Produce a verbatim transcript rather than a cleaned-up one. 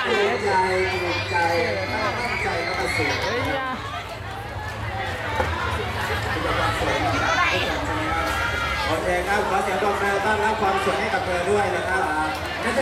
ถูกใจถูกใจตั้งใจแล้วก็สุดโอเคครับขอเสียงปรบมือต้อนรับความสวยให้กับเธอด้วยนะครับ